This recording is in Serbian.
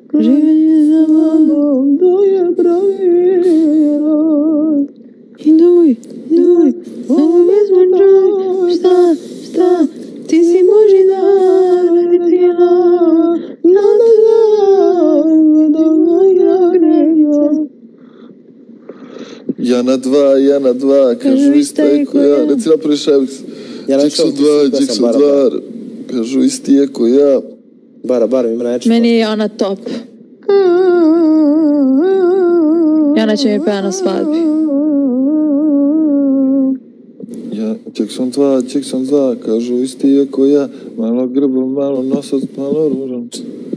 Življenje za mnom, to je pravilo. Iduj, ovo pesmu čuj, šta, ti si Božji dar, vidjela, Ja na dva, kažu isti je ko ja. Reci napravi ševiks. Jackson 2, kažu isti je ko ja. Bara, ima neče. Meni je ona top. Jana će mi peva na svadbi. Ja, Jackson 2, kažu isti je ko ja. Malo grbo, malo nosac, malo ružan.